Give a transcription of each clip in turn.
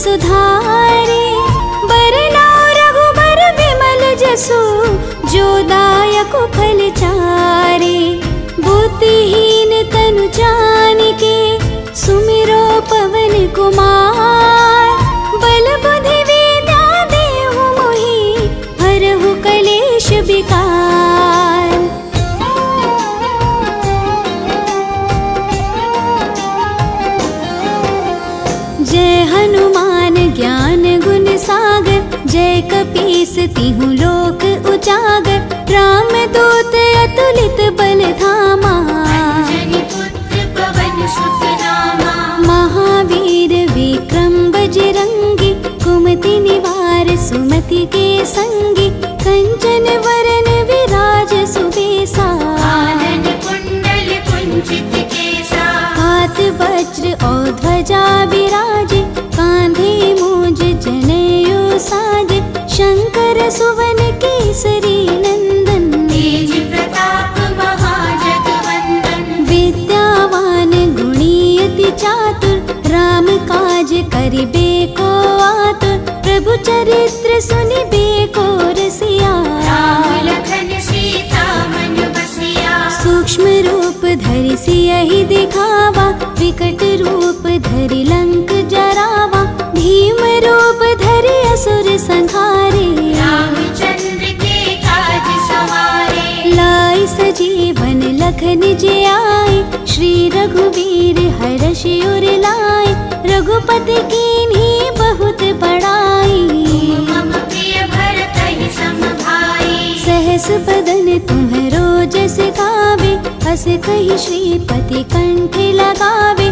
सुधारे। बरना रघुबर विमल जसु, जो दायक फल चारे। बुद्धिहीन तनु जानिके, सुमिरो पवन कुमार। बल बुद्धि विद्या देहु मोहि, हरहु कलेश विकार। जय हनुमान ज्ञान गुण सागर, जय कपीस तिहु लोक उजागर। राम दूत अतुलित बल धामा, अंजनी पुत्र पवन सुत नामा। महावीर विक्रम बजरंगी, कुमति निवार सुमति के संगी। कंचन वरन विराज सुबेसा, कानन कुंडल कुंचित केसा। हाथ वज्र और ध्वजा विराजे, कांधे मूंज जनेऊ साजे। शंकर सुवन केसरी नंदन, तेज प्रताप महाजगवंदन। विद्यावान गुणी अति चातुर, राम काज करिबे को आतुर। प्रभु चरित्र सुनिबे को रसिया, राम लखन सीता मन बसिया। सूक्ष्म रूप धरि सियहि दिखावा, विकट रूप धरि लंक जरावा। भीम रूप धरि असुर संहारे, रामचंद्र के काज सवारे। लाई सजीवन लखन जी आए, श्री रघुवीर हर्षि उर लाए। रघुपति कीन्ही बहुत बड़ाई, मम प्रिय भरतहि सम भाई। सहस बदन तुम्हरो जस गावे, हस कहि श्रीपति कंठ लगावे।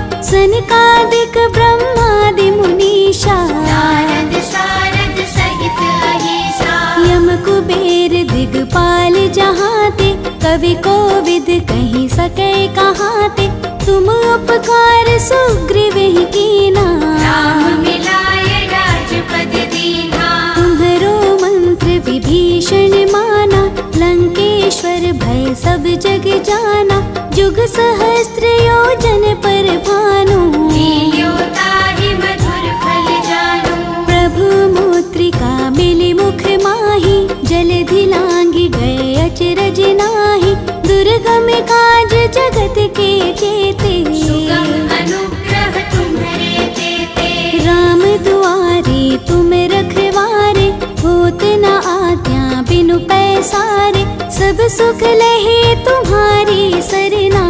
सनकादिक ब्रह्मादि मुनीषा, नारद सारद सहित अहिसा। यम कुबेर दिगपाल जहाते, कवि कोविद कहि सकै कहाते। तुम उपकार सुग्रीव ही कीना, राम मिलाय राजपद दीना। तुम्हरो मंत्र विभीषण माना। लंकेश्वर भय सब जग जाना, जुग सहस्त्र योजन पर भानु। लील्यो ताहि मधुर फल जानू। प्रभु मुद्रिका मिली मुख माहि, जलधि लांघि गए अचरज नाहि। दुर्गम काज जगत के जेते, सुगम अनुग्रह तुम्हरे तेते। राम दुआरे तुम रखवारे, होत न आज्ञा बिनु पैसारे। सब सुख लहे तुम्हारी सरना,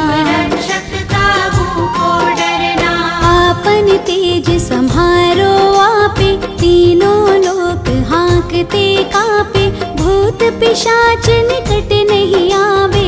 रक्षक काहू को डरना। आपन तेज सम्हारो आपे, तीनों लोक हांकते कापे। भूत पिशाच निकट नहीं आवे,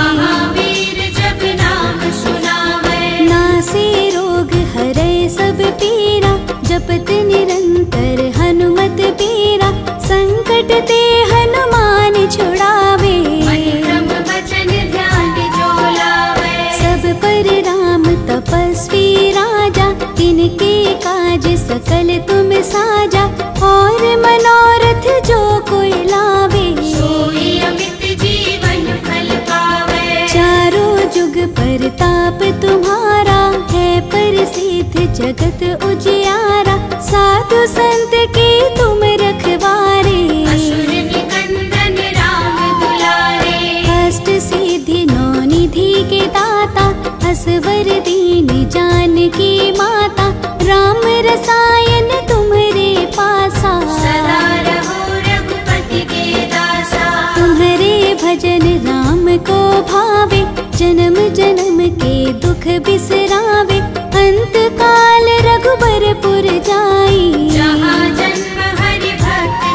महावीर जब नाम सुनावे। नासे रोग हरै सब पीरा, जपत निरंतर हनुमत बीरा। संकट ते हनुमान छुड़ावे, मन क्रम वचन ध्यान जो लावे। सब पर राम तपस्वी राजा, तिनके काज सकल तुम साजा। और मनोरथ जो कोई लावे, सोई अमित जीवन फल पावे। चारों जुग परताप तुम्हारा, है प्रसिद्ध जगत उजियारा। साधु संत के तुम रखवारे, असुर निकंदन राम दुलारे। अष्ट सिद्धि नौ निधि के दाता, असवर दीन जानकी माता। राम रसायन तुम्हरे पासा, सदा रहो रघुपति के दासा। तुम्हरे भजन राम को भावे, जन्म जन्म के दुख बिसरावे। अंत काल रघुबरपुर जाई, जहाँ जन्म हरि भक्त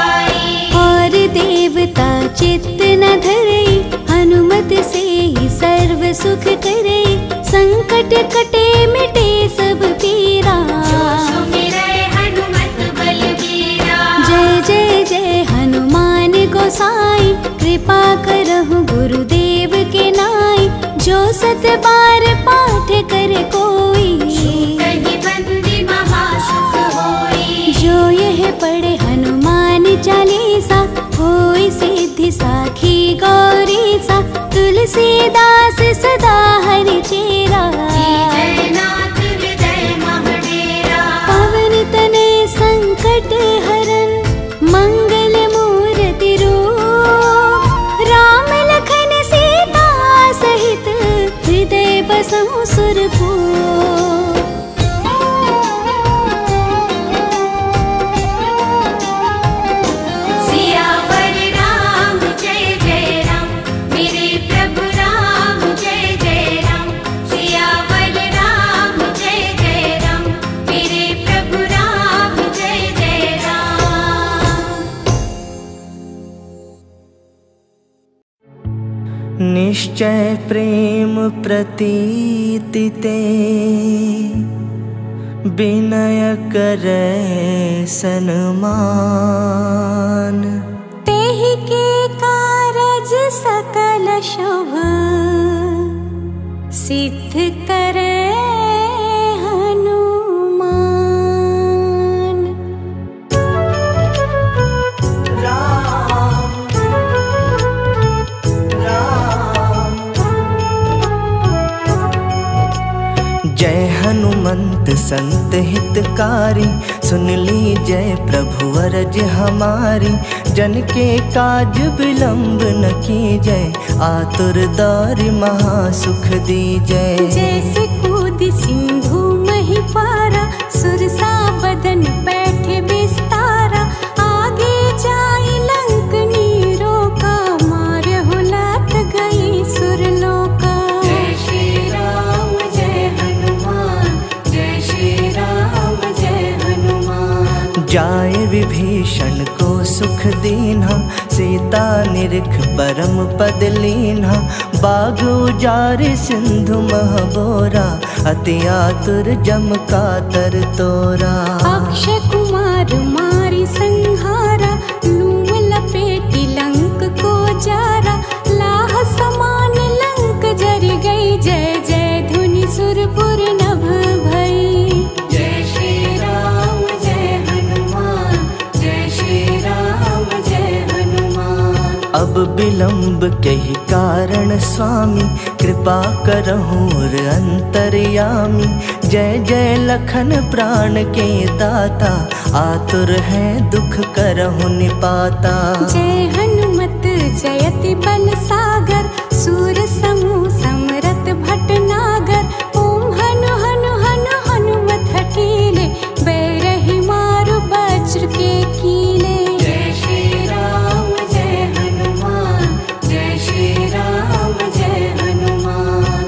कहाई। और देवता चित्त न धरई, हनुमत से ही सर्व सुख करई। संकट कटे मिटे सब पीरा, जो सुमिरै हनुमत बलबीरा। जय जय जय हनुमान गोसाई। कृपा करहु गुरुदेव के नाई, जो सत बार पाठ कर कोई। कहीं बंदी महासुख होई, जो यह पढ़े हनुमान चालीसा। होई सिद्धि साखी गौरी सा, तुलसीदास सदा हरि चेरा। जयनाथ हृदय महडेरा। पवन सुरपुर। सियावर राम जय जय राम, मेरे प्रभु राम जय जय राम। सियावर राम जय जय राम, मेरे प्रभु राम जय जय राम। निश्चय प्रेम प्रतीति ते, विनय करे सन्मान। तेहि के कारज सकल शुभ, सिद्ध करे हनुमान। जय हनुमंत संत हितकारी, सुन लीजय प्रभु अरज हमारी। जन के काज बिलंब न कीजय, आतुर दारि महासुख दीजय। जैसे कूद सिंधु मही पारा, सुरसा बदन बैठे बिस्तारा। आगे जाई लंक नीरो का, मारहु लात गई सुरलोका। जय श्री राम जय हनुमान, जय श्री राम जय हनुमान। जाए विभीषण को सुख दीन्हा, सीता निरख परम पद लीन्हा। बाग उजारे सिंधु महबोरा, अति आतुर जम कातर तोरा। अक्षय कुमार मारी संहारा, लूम लपेटी लंक को जारा। लाह समान लंक जर गई, जय जय धुनि सुरपुर नभ भई। जय श्री राम जय हनुमान, जय श्री राम जय हनुमान। अब विलंब कही कारण स्वामी, कृपा करहु और अंतर्यामी। जय जय लखन प्राण के दाता, आतुर है दुख करहु निपाता। जय हनुमत जयति बल सागर, सूर समूह समरथ भटनागर। ओम हनु हनु हनु हनुमत हठीले, बैरहि मारु वज्र के कीले। जय श्री राम जय हनुमान, जय श्री राम जय हनुमान।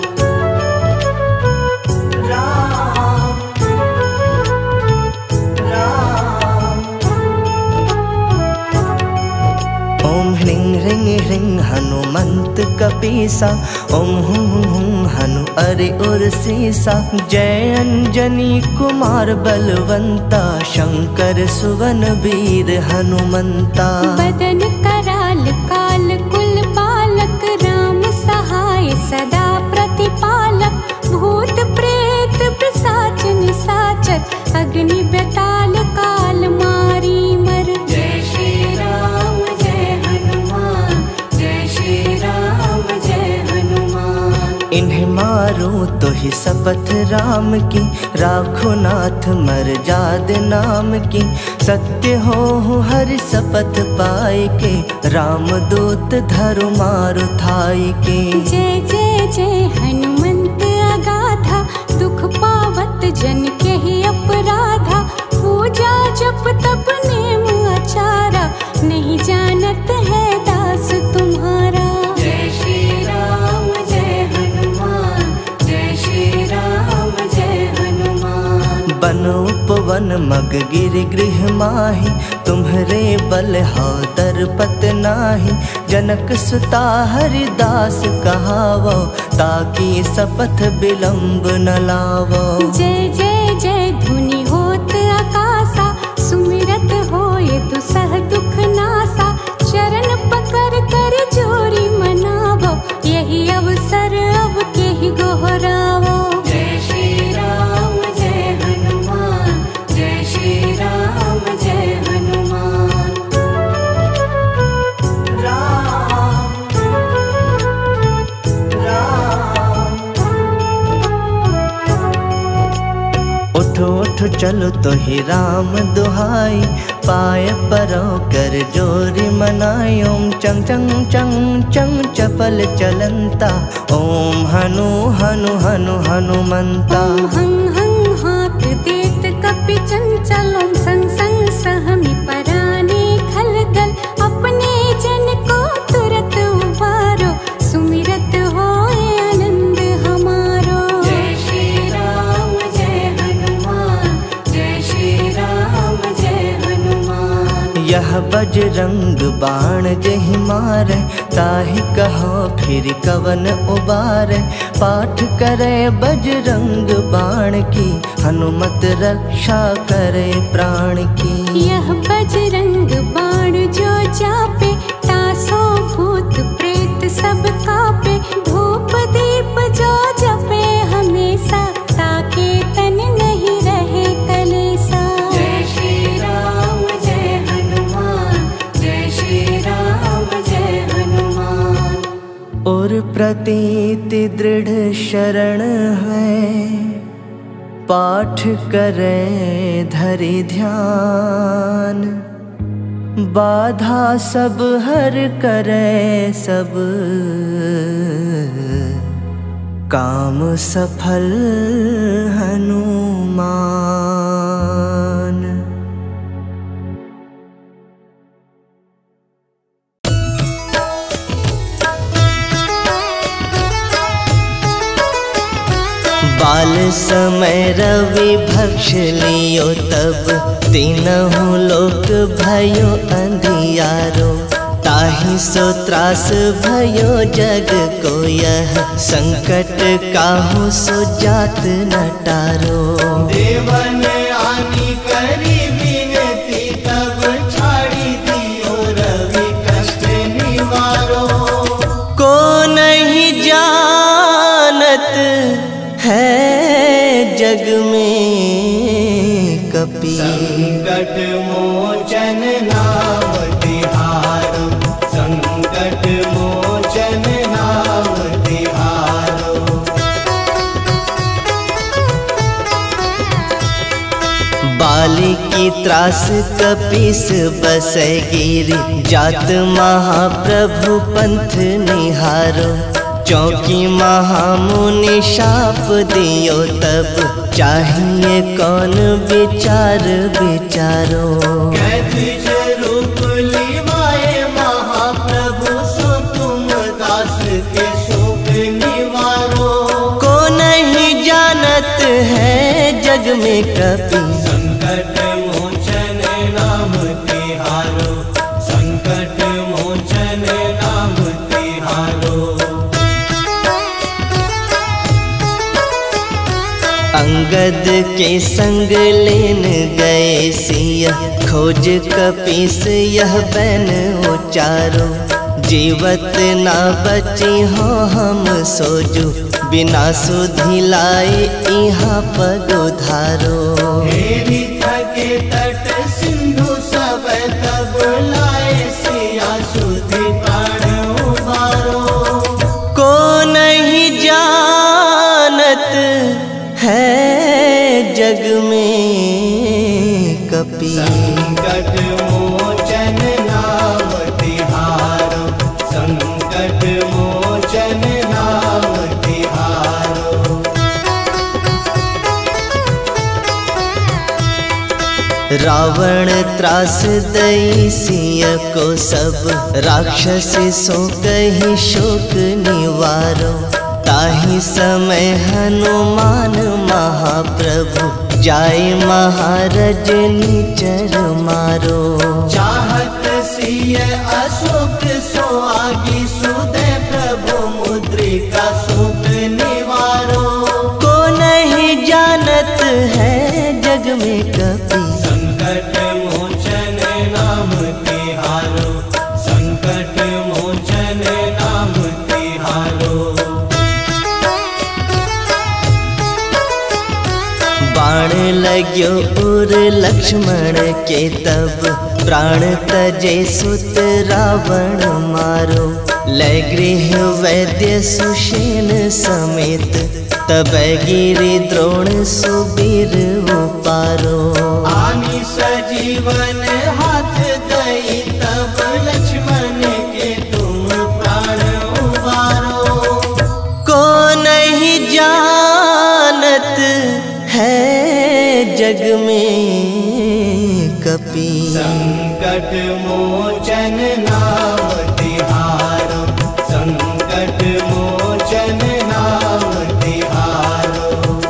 ओम ह्रीं ह्रीं ह्रीं हनुमंत कपीसा, ओम हुं हुं हुं हनु अरि उर सीसा। जय अंजनी कुमार बलवंता, शंकर सुवन वीर हनुमंता। बदन कराल काल कुल बालक, राम सहाय सदा प्रतिपालक। भूत प्रेत पिशाच निशाचर, अग्नि बेताल काल मारी मर। जय श्री राम जय हनुमान, जय श्री राम जय हनुमान। इन्हें मारो तो ही शपथ राम की, राखो नाथ मर जाद नाम की। सत्य हो हरि शपथ पाए के, राम दूत धरु मारु थाई के। जय जय जय हनुमंत अगाधा, दुख पावत जन के ही अपराधा। पूजा जप तप नेम आचारा, नहीं जानत है दास तुम्हारा। जय श्री राम जय हनुमान, जय श्री राम जय हनुमान। बन उपवन मग गिर गृह माहि, तुम्हरे बल हौ दरपत नाही। जनक सुता हरिदास कहावो, ताकि शपथ विलंब न लावो। जय जय जय धुनि होत आकाशा, सुमिरत होए दुसह दुख नासा। चरण पकड़ कर जोरी मनावो, यही अवसर अब केहि गोहरावो। जय श्री राम जय हनुमान, जय श्री राम जय हनुमान। उठ चलो तो ही राम दुहाई, पाय परो कर जोरी मनायों चंग चंग चंग चंग चपल चलंता ओम हनु हनु हनु हनुमंता। ओम हं हं हाथ देत कपि चंचल ओम संग संग सहमि पराने खलदल अपने जन को तुरत उबारो सुमिरत होए आनंद हमारो। जय श्री राम जय हनुमान जय श्री राम जय हनुमान। यह बजरंग बाण जहि मारे ताहि कहो फिर कवन उबारे पाठ करे बजरंग बाण की हनुमत रक्षा करे प्राण की। यह बजरंग बाण जो जापे तासो भूत प्रेत सब कापे धूप दीप जो जपे हमेशा ताके तन नहीं रहे कलेसा। जय श्री राम जय हनुमान जय श्री राम जय हनुमान। और प्रतीति दृढ़ शरण है पाठ करे धरि ध्यान बाधा सब हर करे सब काम सफल हनुमान। बाल समय रवि भक्ष लियो तब तीनहु लोक भयो अंधियारो ताहि सो त्रास भयो जग को यह संकट काहू सो जात न टारो। देवन आनी करी विनती तब छाड़ी दियो रवि कष्ट निवारो। को नहीं जानत है जग में कपि संकट मोचन नाम तिहारो संकट मोचन नाम तिहारो। बाली की त्रास कपीस बसै गिरी जात महाप्रभु पंथ निहारो। चौकी महामुनि शाप दियो तब चाहिए कौन विचार विचारो। कैथिज रूप लिवाए महाप्रभु सो तुम दास के शोक निवारो। को नहीं जानत है जग में कपि संकट मोचन नाम तिहारो संकट मोचन नाम तिहारो। अंगद के संग लेन गए सिया खोज कपीस यह बैन उचारो। जीवत ना बची हो हम सोजो बिना सुधि लाए यहाँ पग उधारो। हेरी थके तट सिंधु सब तब लाए सिया सुधि प्राण उबारो। को नहीं जानत है जग में कपि संकट मोचन नाम तिहारो संकट मोचन नाम तिहारो। रावण त्रास दई सिय को सब राक्षस सो कही शोक निवारो। ताहि समय हनुमान महाप्रभु जाय महारज निचर मारो। चाहत सिय अशोक सो आगी सुदय प्रभु मुद्रिका शोक निवारो। को नहीं जानत है जग में कपि संकट मोचन नाम तिहारो संकट मोचन नाम तिहारो। बाण लग्यो उर लक्ष्मण के तब प्राण तजे सुत रावण मारो। लय गृह वैद्य सुषेण समेत तब गिरि द्रोण सुबीर उपारो। आनी सजीवन जग में कपि। संकट मोचन नाम तिहारो, संकट मोचन नाम तिहारो।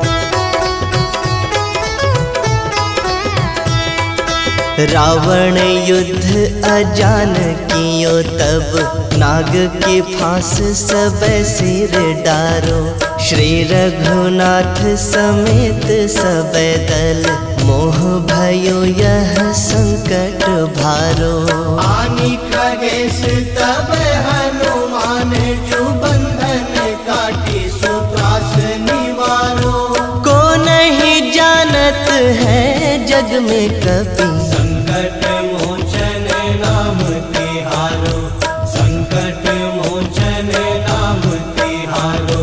रावण युद्ध अजान कियो तब, नाग के फांस सब सिर डारो। श्री रघुनाथ समेत सब दल, मोह भयो यह संकट भारो। आनि खगेश तब हनुमान, जो बंधन काटी सुत्रास निवारो। को नहीं जानत है जग में कपि, संकट मोचन नाम तिहारो, संकट मोचन नाम तिहारो।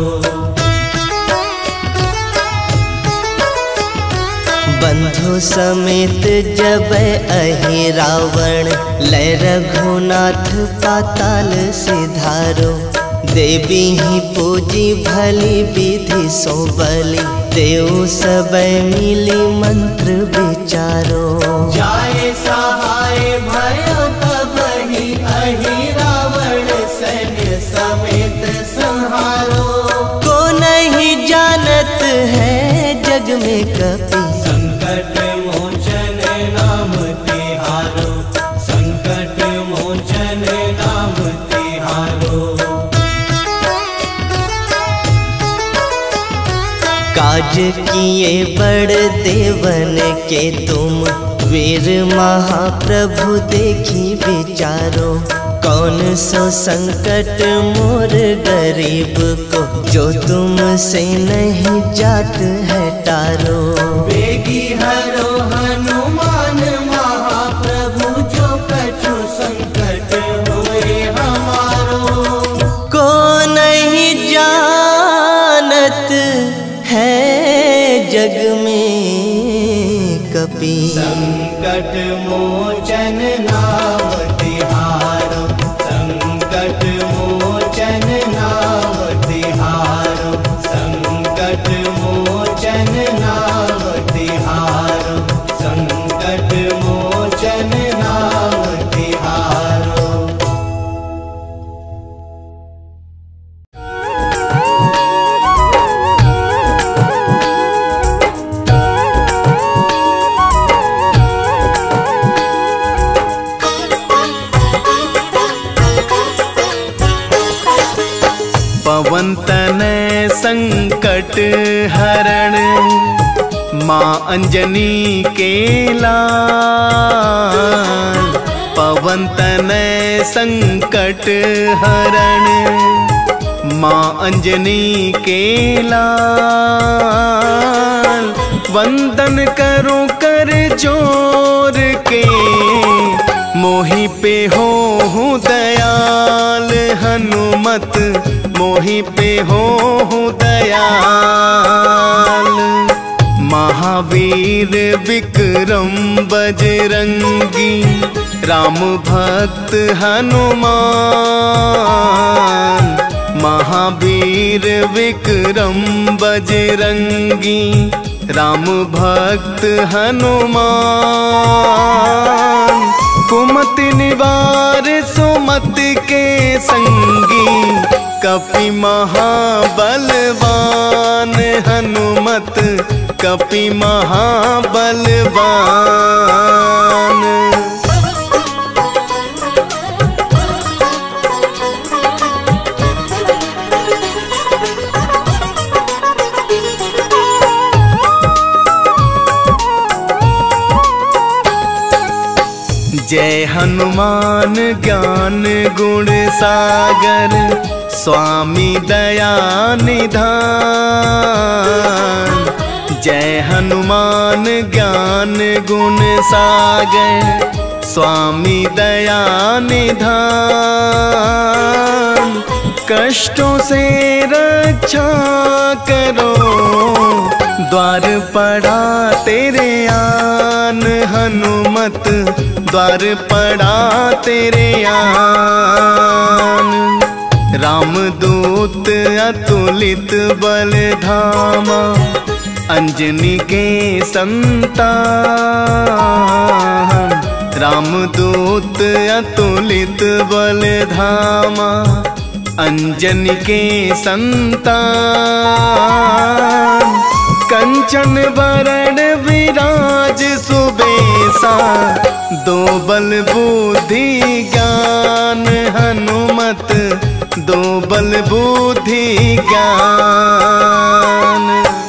बंधु समेत जब अहि रावण, लय रघुनाथ पाताल सिधारो। देवी ही पूजी भली विधि सो बलि, देव सब मिली मंत्र विचारो। जाए सहाय भयो तब ही अहि रावण, सैन्य समेत संहारो। को नहीं जानत है जग में कपि, संकट मोचन नाम तिहारो, संकट मोचन नाम तिहारो। काज किए बड़ देवन के तुम, वीर महाप्रभु देखी विचारो। कौन सो संकट मोर गरीब को, जो तुमसे नहीं जात है टारो। बेगी हरो हनुमान महाप्रभु, जो कछु संकट होए हमारो। को नहीं जानत है जग में कपि, संकट मोचन नाम तिहारो, संकट मोचन नाम तिहारो, संकट मोचन नाम तिहारो, संकट मोचन नाम तिहारो। पवन तनय संकट हरण, माँ अंजनी के लाल। पवन तनय संकट हरण, माँ अंजनी के लाल। वंदन करो कर जोर के, मोहि पे हो दयाल। हनुमत मोहि पे हो दयाल। महावीर विक्रम बजरंगी, राम भक्त हनुमान। महावीर विक्रम बजरंगी, राम भक्त हनुमान। कुमति निवार सुमति के संगी, कपि महाबलवान। हनुमत कपि महाबलवान। जय हनुमान ज्ञान गुण सागर, स्वामी दया निधान। जय हनुमान ज्ञान गुण सागर, स्वामी दया निधान। कष्टों से रक्षा करो, द्वार पड़ा तेरे आन। हनुमत द्वार पड़ा तेरे आन। रामदूत अतुलित बल धामा, अंजनी के संतान, रामदूत अतुलित बल धामा। अंजनी के संतान, कंचन वरण विराज सुबेसा। दो बल बुद्धि ज्ञान हनुमत, दो बल बुद्धि ज्ञान।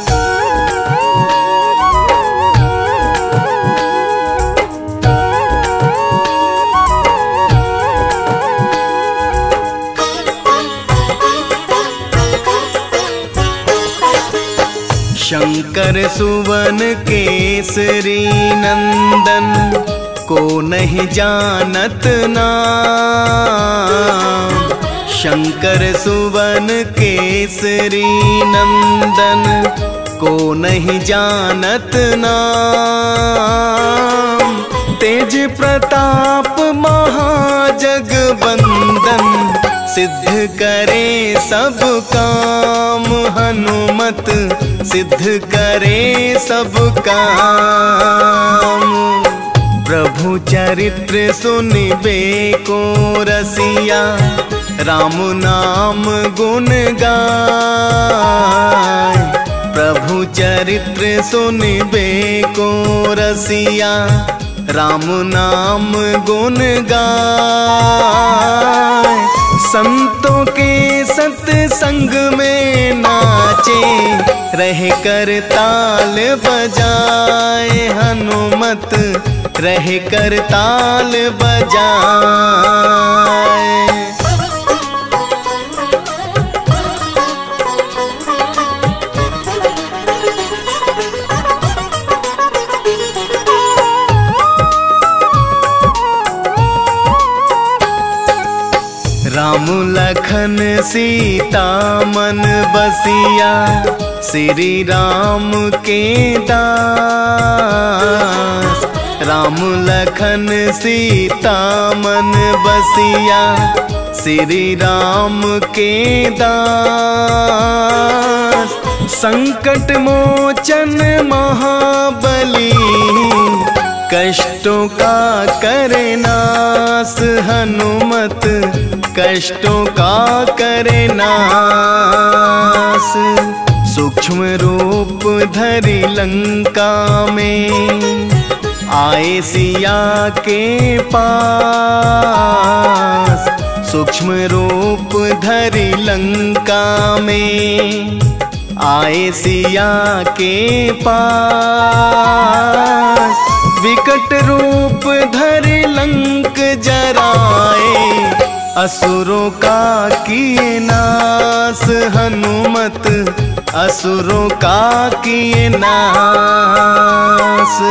शंकर सुवन केसरी नंदन, को नहीं जानत नाम। शंकर सुवन केसरी नंदन, को नहीं जानत नाम। तेज प्रताप महाजगबंदन, सिद्ध करे सब काम। हनुमत सिद्ध करे सब काम। प्रभु चरित्र सुनिबे को रसिया, राम नाम गुण गाय। प्रभु चरित्र सुनिबे को रसिया, राम नाम गुण गाय। संतों के सत्संग में नाचे, रह कर ताल बजाए। हनुमत रह कर ताल बजाए। राम लखन सीता मन बसिया, श्री राम के दास। राम लखन सीता मन बसिया, श्री राम के दास। संकट मोचन महाबली, कष्टों का करे नाश। हनुमत कष्टों का करे नाश। सूक्ष्म रूप धरि लंका में, आए सिया के पास। सूक्ष्म रूप धरि लंका में, आए सिया के पास। विकट रूप धरि लंक जराए, असुरों का किए नाश। हनुमत असुरों का किए नाश।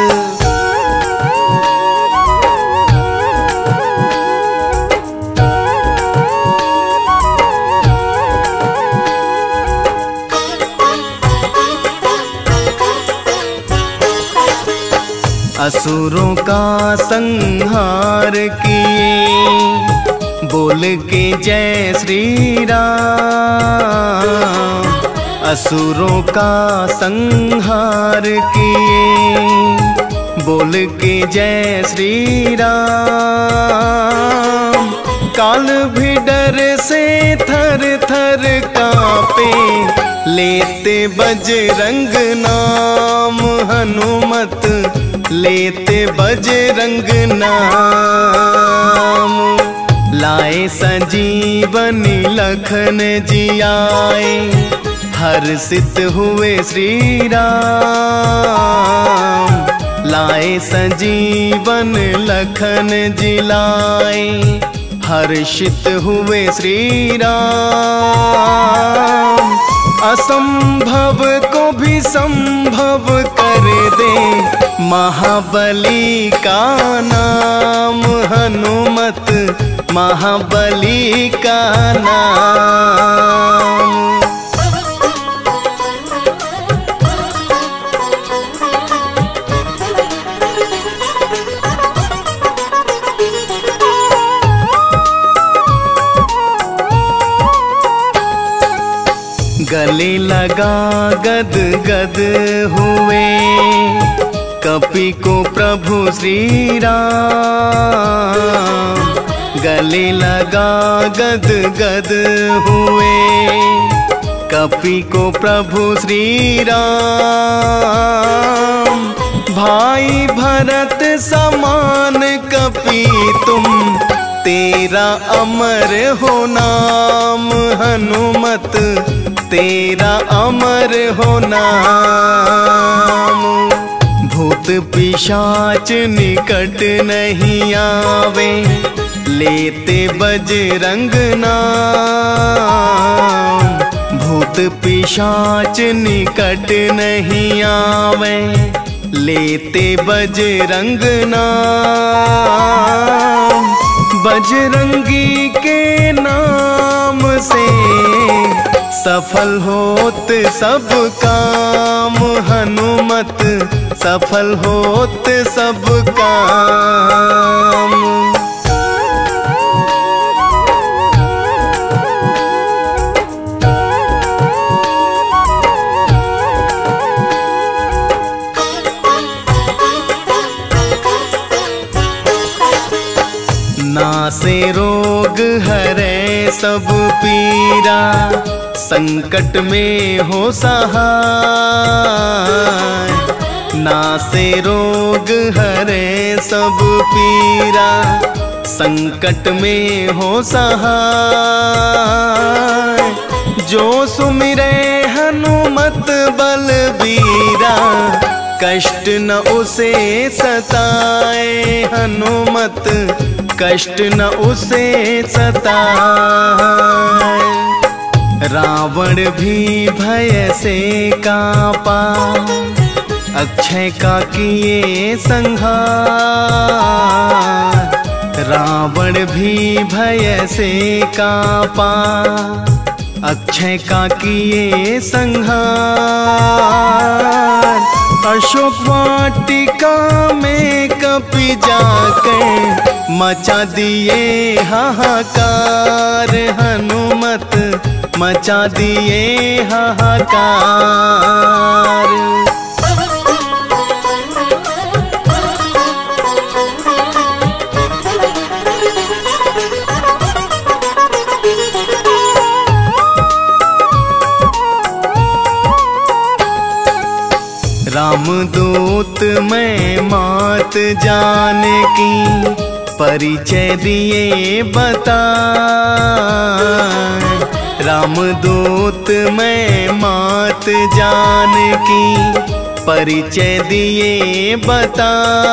असुरों का संहार किए, बोल के जय श्री राम। असुरों का संहार किए, बोल के जय श्री राम। काल भी डर से थर थर कांपे, लेते बजरंग नाम। हनुमत लेते बजरंग नाम। लाए संजीवनी लखन जियाए, हर्षित हुए श्री राम। लाए संजीवन लखन जिलाए, हर्षित हुए श्री राम। असंभव को भी संभव कर दे, महाबली का नाम। हनुमत महाबली का नाम। गले लगा गद गद हुए, कपि को प्रभु श्री राम गले लगा गद गद हुए। कपि को प्रभु श्री राम भाई भरत समान कपि तुम, तेरा अमर हो नाम हनुमत, तेरा अमर हो नाम। भूत पिशाच निकट नहीं आवे, लेते बजरंग नाम। भूत पिशाच निकट नहीं आवे, लेते बजरंग नाम। बजरंगी के नाम से सफल होत सब काम, हनुमत सफल होत सब काम। नासे रोग हरे सब पीरा, संकट में हो सहाय। नासे रोग हरे सब पीरा, संकट में हो सहाय। जो सुमिरे हनुमत बलबीरा, कष्ट न उसे सताए हनुमत, कष्ट न उसे सताए। रावण भी भय से कांपा, अक्षय का किए संहार। रावण भी भय से कांपा, अक्षय का किए संहार। अशोक वाटिका में कपि जाकर मचा दिए हाहाकार, हनुमत मचा दिए हाहाकार। रामदूत मैं मात जान की, परिचय दिए बता। रामदूत मैं मात जान की, परिचय दिए बता।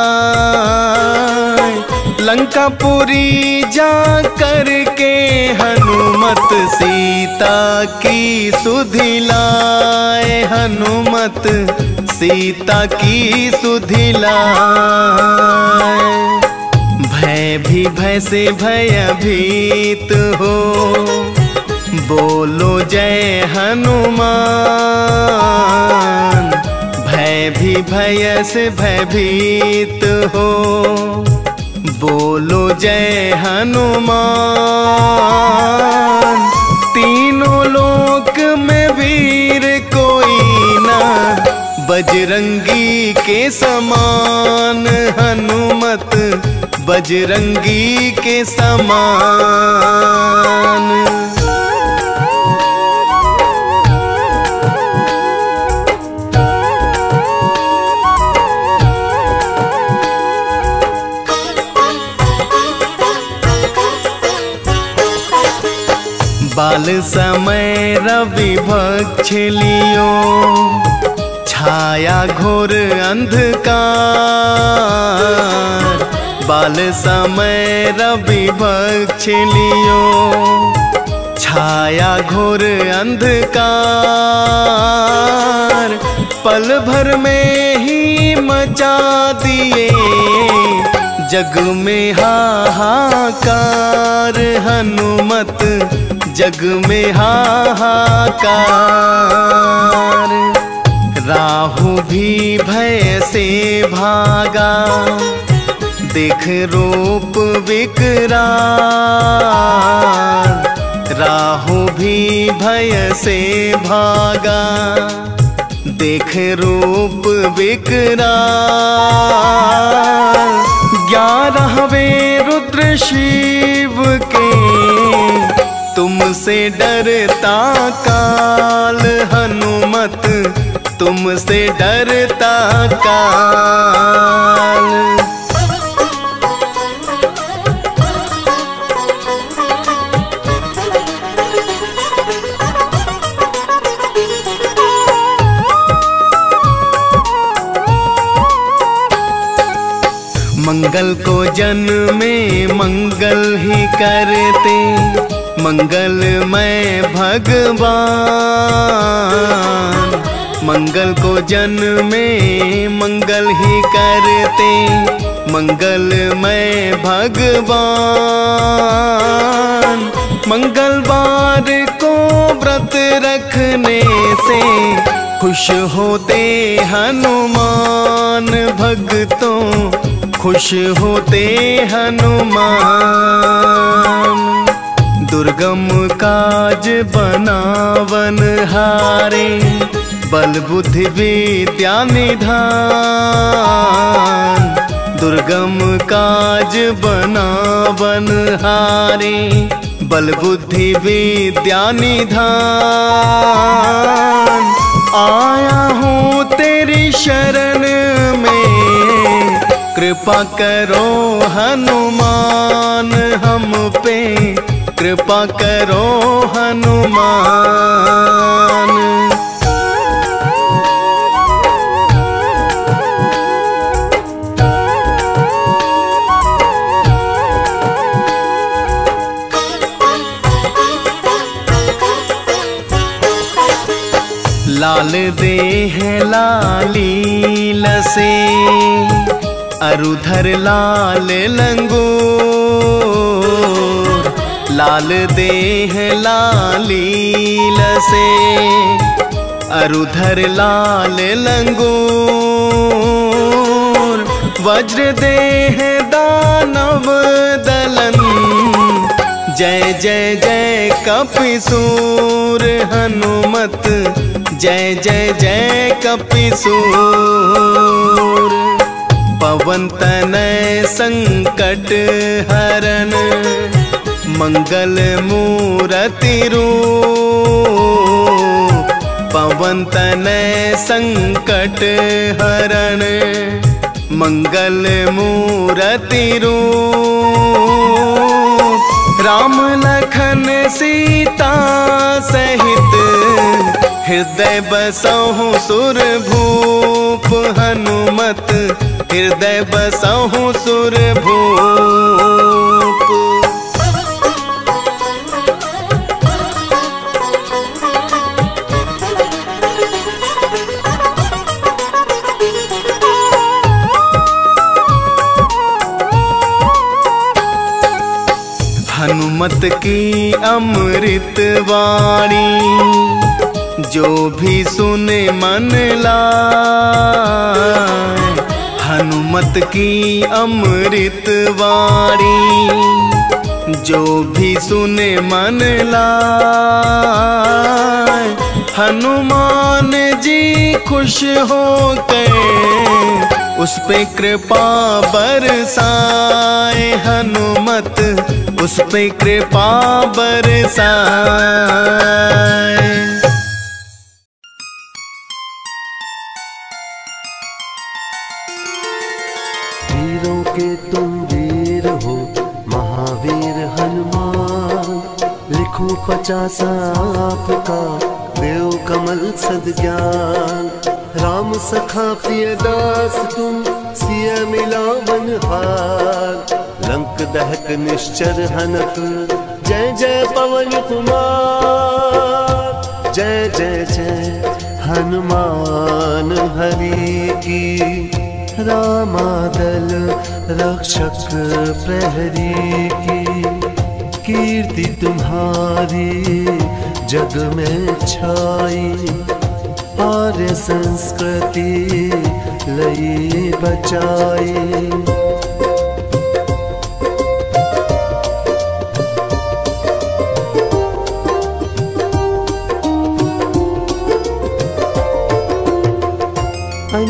लंकापुरी जा कर के हनुमत, सीता की सुधि लाए हनुमत, सीता की सुधि लाए। भय भी भय से भयभीत हो, बोलो जय हनुमान। भय भी भय से भयभीत हो, बोलो जय हनुमान। तीनों लोक में वीर कोई ना, बजरंगी के समान हनुमत, बजरंगी के समान। बाल समय रवि भक्ष लियो, छाया घोर अंधकार। बाल समय रवि भक्ष लियो, छाया घोर अंधकार। पल भर में ही मचा दिए, जग में हाहाकार हनुमत, जग में हाहाकार। राहु भी भय से भागा, देख रूप विकराल। राहु भी भय से भागा, देख रूप विकराल। 11वें रुद्र शिव के तुमसे डरता काल, हनुमत तुमसे डरता काल। मंगल को जन्मे मंगल ही करते, मंगलमय भगवान। मंगल को जन्मे मंगल ही करते, मंगलमय भगवान। मंगलवार को व्रत रखने से खुश होते हनुमान, भक्तों खुश होते हनुमान। दुर्गम काज बनावन हारे, बल बुद्धि विद्या निधान। दुर्गम काज बनावन हारे, बल बुद्धि विद्या निधान। आया हूँ तेरी शरण में, कृपा करो हनुमान हम पे, कृपा करो हनुमान। लाल देह लाली लसे, अरुधर लाल लंगूर। लाल देह लाली लसे, अरुधर लाल लंगूर। वज्र देह दानव दलन, जय जय जय कपिसूर हनुमत, जय जय जय कपिसूर। पवन तनय संकट हरन, मंगल मूरति रूप। पवन तनय संकट हरन, मंगल मूरति रूप। राम लखन सीता सहित, हृदय बसहु सुरभूप हनुमत, हृदय बसहु सुरभूप। हनुमत की अमृत वाणी, जो भी सुने मन लाए। हनुमत की अमृत वाणी, जो भी सुने मन लाए। हनुमान जी खुश होकर उस पे कृपा बरसाए, हनुमत उस पे कृपा बरसाए। वीरों के तुम वीर हो महावीर हनुमान, लिखो 50 आपका देव कमल सद्ज्ञान। राम सखा प्रिय दास तुम सिय मिलावन हार, लंक दहक निश्चर हनक जय जय पवन कुमार। जय जय जय हनुमान हरि की, रामादल रक्षक प्रहरी की। कीर्ति तुम्हारी जग में छाई, आर्य संस्कृति लई बचाई।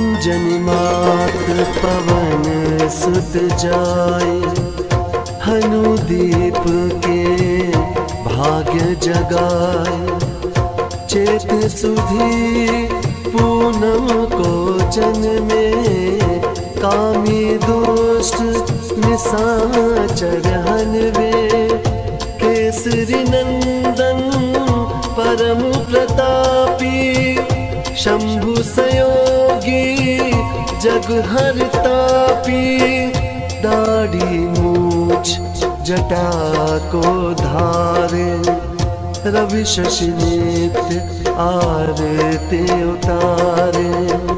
अंजनी मात पवन सुत जाए, हनुदीप के भाग्य जगाए। चेत सुधी पूनम को जन्मे, कामी दुष्ट निशाचर हनवे। केसरी नंदन परम प्रतापी, शंभु संयोगी जग हरतापी। दाढ़ी मूछ जटा को धारे, रवि शशि नित्य आरती उतारे।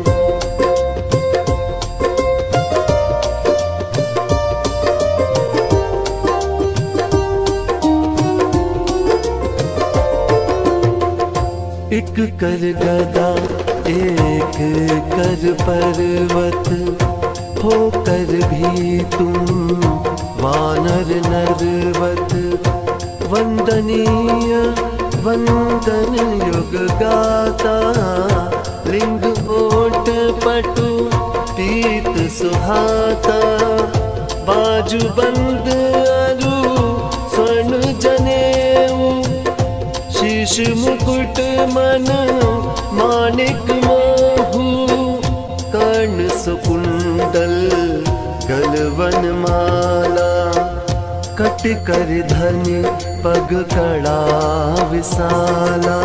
एक कर गदा एक कर पर्वत, होकर भी तुम वानर नरवत। वंदनीय वंदन युग गाता, लिंग ओट पटु पीत सुहाता। बाजू बंद अरु स्वर्ण जनेऊ, शीश मुकुट मन मानिक मोहू। कर्ण सुकुंडल गलवन माला, कट कर धनि पग कड़ा विशाला।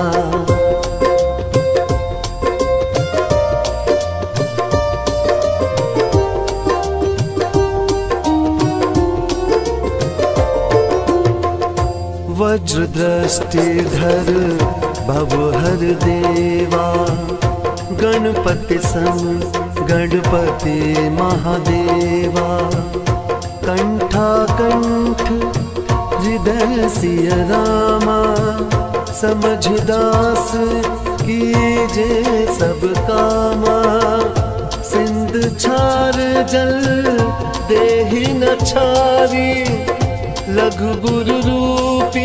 वज्र दृष्टि धर भवहर देवा, गणपति सम गणपति महादेवा। कंठा कंठ हृदय सिय रामा, समझ दास कीजे सब कामा। सिंध छार जल देहि न छारी, लघु गुरु रूपी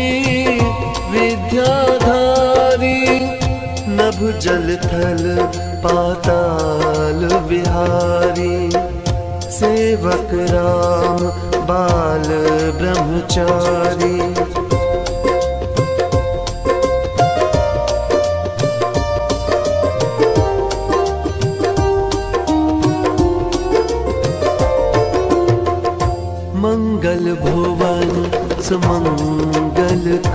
विद्याधारी। नभ जल थल पाताल विहारी, सेवक राम बाल ब्रह्मचारी। मंगल भुवन सुमंगलकारी,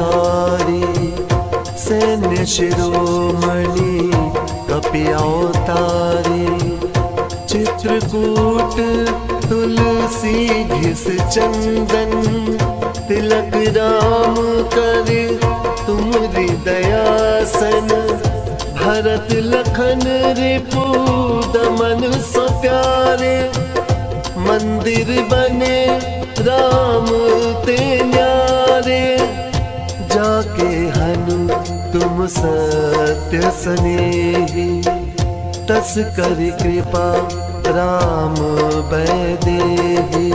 सैन्य शिरोमणि कपि अवतारी। चित्रकूट तुलसी घिस चंदन, तिलक राम करे तुमरी दयासन। भरत लखन रिपु दमन सो प्यारे, मंदिर बने राम ते न्यारे। जाके हनु तुम सत्य स्नेही, तस करि कृपा राम बैदेही।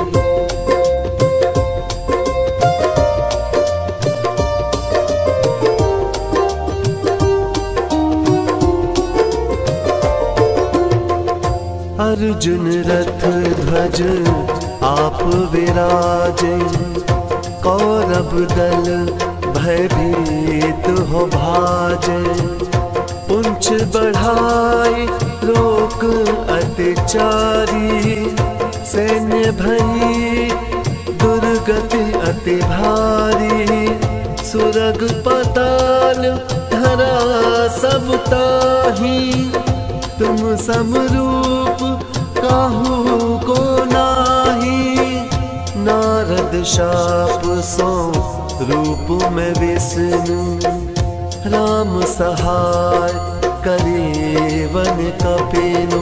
अर्जुन रथ ध्वज आप विराजे, कौरव दल भयभीत हो भाजे। पुंछ बढ़ाई रोक अत्याचारी, सैन्य भई दुर्गति अति भारी। सुरग पाताल धरा सब ताही, तुम समरूप काहू को नाही। नारद शाप सो रूप में विष्णु, राम सहाय करे वन कपिनु।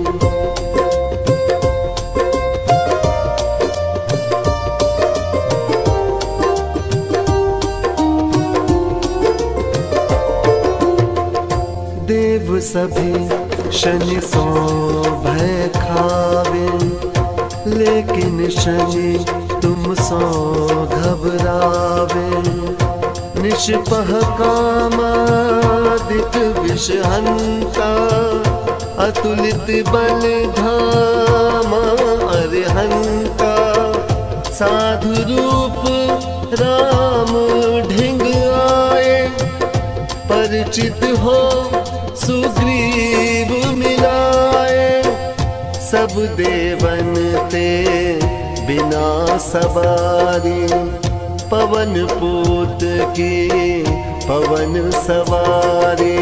देव सभी शनि सो भय खावे, लेकिन शनि तुम सो घबरावे। निष्पह कामादिक विषहंता, अतुलित बल धामा अरहंता साधु रूप राम ढिंग आए परिचित हो सुग्रीव मिलाए सब देवन ते बिना सवारी पवन पूत की पवन सवारी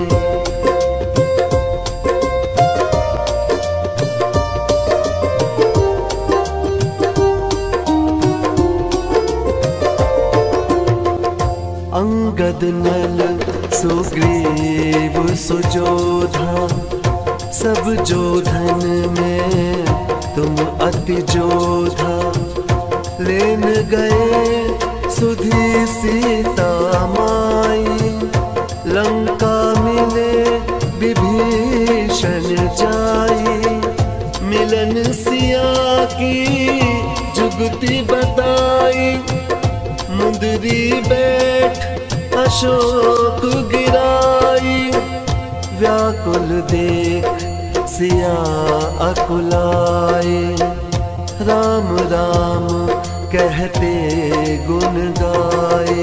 अंगद नल सुग्रीव सुजोधा सब जोधन में तुम अति जोधा लेन गए सुधी सीता माई लंका मिले विभीषण जाई मिलन सिया की जुगति बताई मुंदरी बैठ अशोक गिराई व्याकुल देख सिया अकुलाए राम राम कहते गुण गाए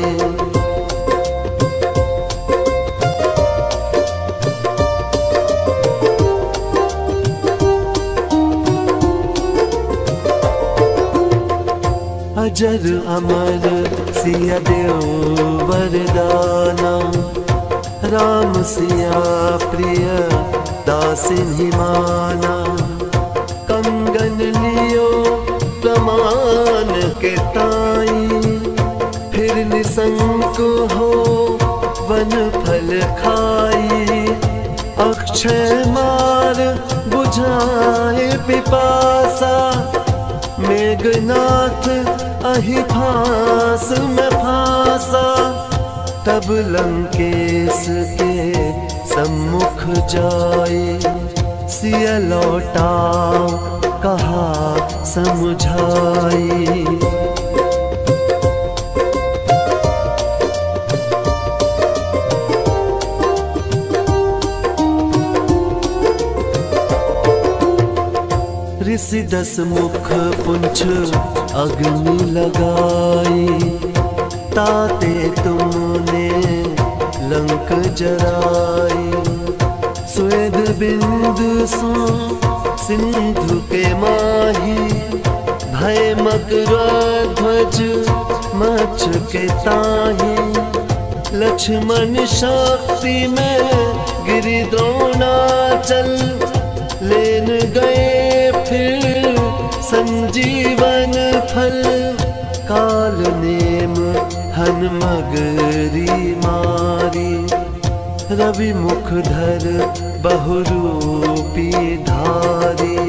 अजर अमर सिया देव वरदाना राम सिया प्रिय दासिन माना कंगन लियो प्रमाण के ताई फिर निसंक हो वन फल खाई अक्षय मार बुझाए पिपासा मेघनाथ अहि फांस में फांसा तब लंकेश के सम्मुख जाए सिया लौटाओ कहा समझाई ऋषि दस मुख पुंछ अग्नि लगाई ताते तुमने लंक जराई स्वेद बिंदु सो सिंधु के माही भय मकरध्वज मच के ताही लक्ष्मण शक्ति में गिरि द्रोणाचल लेन गए फिर संजीवन फल काल नेम हन मगरी मारी रवि मुख धर बहुरूपी धारी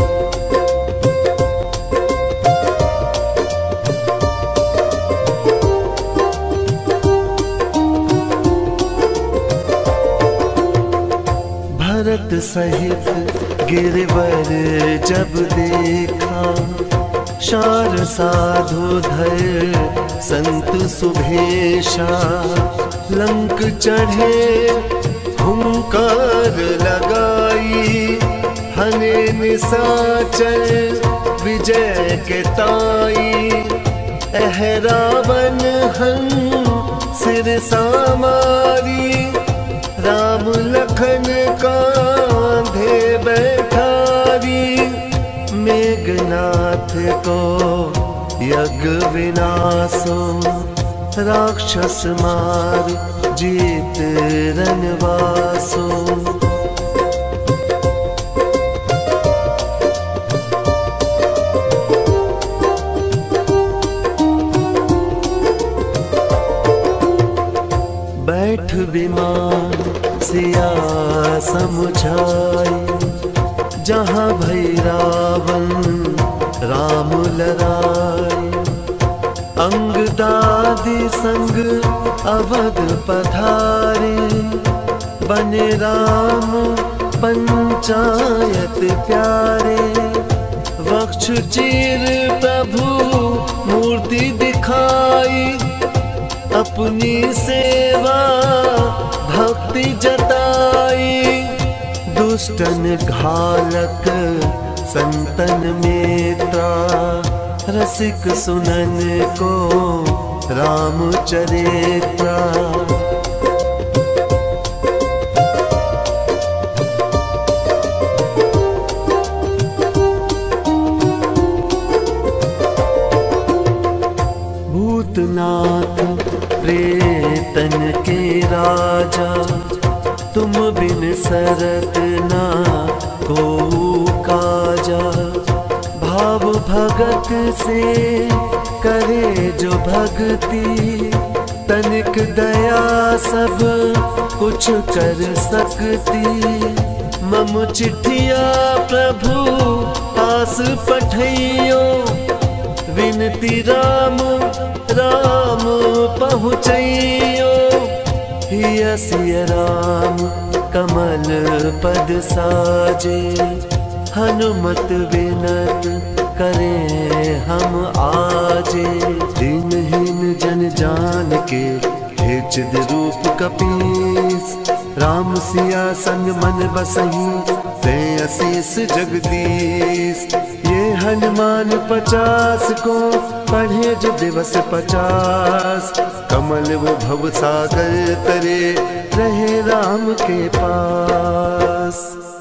भरत सहित गिरवर जब देखा शार साधु धर संत सुभेशा लंक चढ़े हुंकार लगाई हने निशाचर विजय के ताई अहरावन हन सिर सामारी राम लखन कांधे बैठारी मेघनाथ को यज्ञ विनाशो राक्षस मार जीत रनवासो बैठ विमान सिया समुझाई जहाँ भई रावण राम लड़ाई अंग दादी संग अवध पधारी बने राम पंचायत प्यारे वक्ष चीर प्रभु मूर्ति दिखाई अपनी सेवा भक्ति जताई दुष्टन घालक संतन मित्रा, रसिक सुनन को रामचरित्रा। भूतनाथ प्रेतन के राजा, तुम बिन सरत ना को काजा। भाव भगत से करे जो भक्ति, तनिक दया सब कुछ कर सकती। मम चिट्ठिया प्रभु पास पठइयो, विनती राम राम पहुँचइयो। हिय सिय राम कमल पद साजे, हनुमत विनत करें हम आजे। दिनहीन जन जान के हे चिद रूप कपीस, राम सिया संग मन बसही ते असीस जगदीश। ये हनुमान 50 को पढ़े जो दिवस 50, कमल वो भव सागर तरे रहे राम के पास।